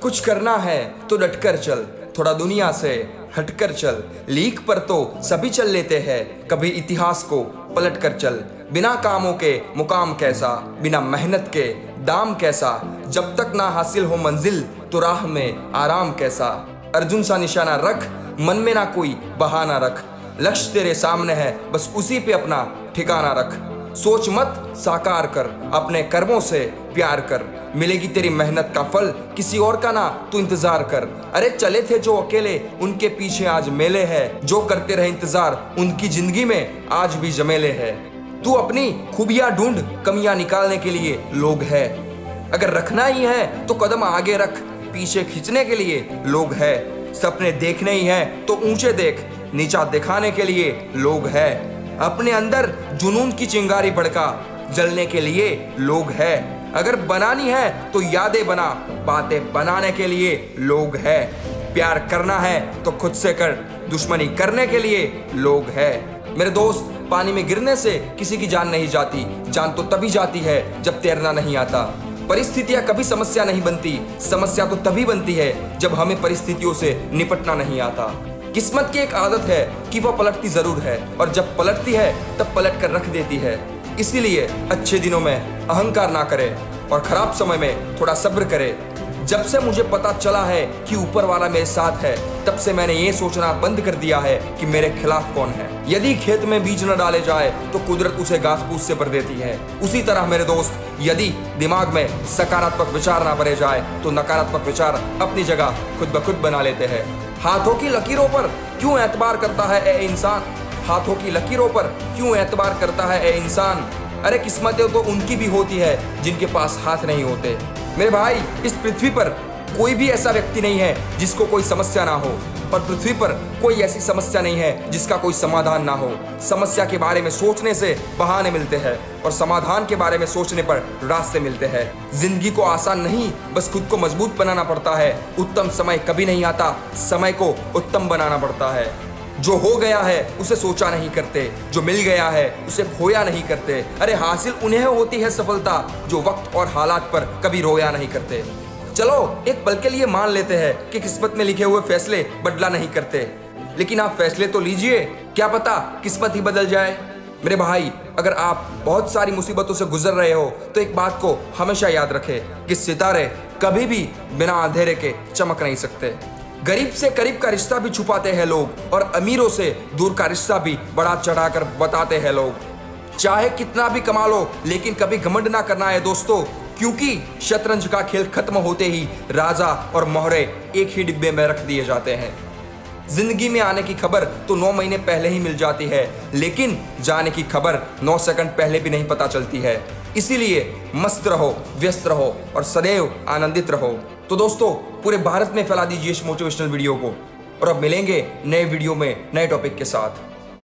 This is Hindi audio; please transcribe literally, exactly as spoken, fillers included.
कुछ करना है तो डटकर चल, थोड़ा दुनिया से हटकर चल। लीक पर तो सभी चल लेते हैं, कभी इतिहास को पलट कर चल। बिना कामों के मुकाम कैसा, बिना मेहनत के दाम कैसा। जब तक ना हासिल हो मंजिल तो राह में आराम कैसा। अर्जुन सा निशाना रख, मन में ना कोई बहाना रख। लक्ष्य तेरे सामने है, बस उसी पे अपना ठिकाना रख। सोच मत साकार कर, अपने कर्मों से प्यार कर। मिलेगी तेरी मेहनत का फल, किसी और का ना तू इंतजार कर। अरे चले थे जो अकेले, उनके पीछे आज मेले हैं। जो करते रहे इंतजार, उनकी जिंदगी में आज भी जमेले है। तू अपनी खूबियां ढूंढ, कमियां निकालने के लिए लोग है। अगर रखना ही है तो कदम आगे रख, पीछे खींचने के लिए लोग है। सपने देखने ही है तो ऊंचे देख, नीचा दिखाने के लिए लोग है। अपने अंदर जुनून की चिंगारी भड़का, जलने के लिए लोग है। अगर बनानी है तो यादें बना, बातें बनाने के लिए लोग है। प्यार करना है तो खुद से कर, दुश्मनी करने के लिए लोग है। मेरे दोस्त, पानी में गिरने से किसी की जान नहीं जाती, जान तो तभी जाती है जब तैरना नहीं आता। परिस्थितियां कभी समस्या नहीं बनती, समस्या तो तभी बनती है जब हमें परिस्थितियों से निपटना नहीं आता। किस्मत की एक आदत है कि वह पलटती जरूर है, और जब पलटती है तब पलट कर रख देती है। इसीलिए अच्छे दिनों में अहंकार ना करे और खराब समय में थोड़ा सब्र करे। जब से मुझे पता चला है कि ऊपर वाला मेरे साथ है, तब से मैंने ये सोचना बंद कर दिया है कि मेरे खिलाफ कौन है। यदि खेत में बीज न डाले जाए तो कुदरत उसे घास फूस से भर देती है। उसी तरह मेरे दोस्त, यदि दिमाग में सकारात्मक विचार ना भरे जाए तो नकारात्मक विचार अपनी जगह खुद ब खुद बना लेते हैं। हाथों की लकीरों पर क्यों एतबार करता है ए इंसान, हाथों की लकीरों पर क्यों एतबार करता है ए इंसान। अरे किस्मतें तो उनकी भी होती है जिनके पास हाथ नहीं होते। मेरे भाई, इस पृथ्वी पर कोई भी ऐसा व्यक्ति नहीं है जिसको कोई समस्या ना हो, और पृथ्वी पर कोई ऐसी समस्या नहीं है जिसका कोई समाधान ना हो। समस्या के बारे में सोचने से बहाने मिलते हैं, और समाधान के बारे में सोचने पर रास्ते मिलते हैं। जिंदगी को आसान नहीं, बस खुद को मजबूत बनाना पड़ता है। उत्तम समय कभी नहीं आता, समय को उत्तम बनाना पड़ता है। जो हो गया है उसे सोचा नहीं करते, जो मिल गया है उसे खोया नहीं करते। अरे हासिल उन्हें होती है सफलता जो वक्त और हालात पर कभी रोया नहीं करते। चलो एक पल के लिए मान लेते हैं कि किस्मत में लिखे हुए फैसले बदला नहीं करते, लेकिन आप फैसले तो लीजिए, क्या पता किस्मत ही बदल जाए। मेरे भाई, अगर आप बहुत सारी मुसीबतों से गुजर रहे हो तो एक बात को हमेशा याद रखें कि सितारे कभी भी बिना अंधेरे के चमक नहीं सकते। गरीब से करीब का रिश्ता भी छुपाते हैं लोग, और अमीरों से दूर का रिश्ता भी बढ़ा चढ़ाकर बताते हैं लोग। चाहे कितना भी कमा लो, लेकिन कभी घमंड ना करना है दोस्तों, क्योंकि शतरंज का खेल खत्म होते ही राजा और मोहरे एक ही डिब्बे में रख दिए जाते हैं। जिंदगी में आने की खबर तो नौ महीने पहले ही मिल जाती है, लेकिन जाने की खबर नौ सेकंड पहले भी नहीं पता चलती है। इसीलिए मस्त रहो, व्यस्त रहो और सदैव आनंदित रहो। तो दोस्तों, पूरे भारत में फैला दीजिए इस मोटिवेशनल वीडियो को, और अब मिलेंगे नए वीडियो में नए टॉपिक के साथ।